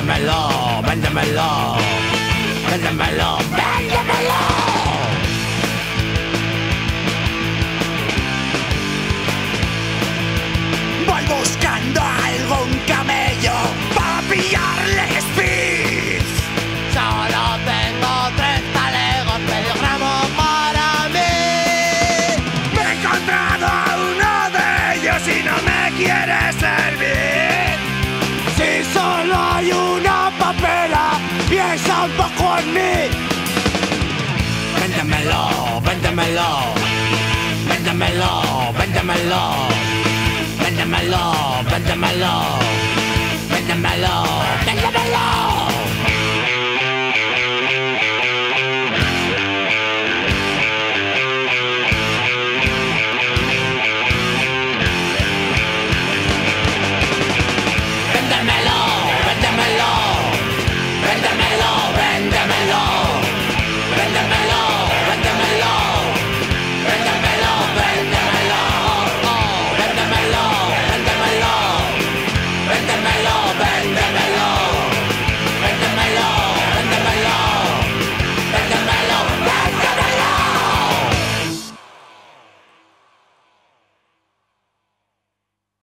Véndemelo, véndemelo, véndemelo, véndemelo. Voy buscando algún camello para pillarle speed. Solo tengo 3 talegos, medio gramo para mí. Me he encontrado a uno de ellos y no me quiere servir. Si solo hay una papela, piensa un poco en mí. Véndemelo, véndemelo, véndemelo, véndemelo. Véndemelo, véndemelo, véndemelo, véndemelo.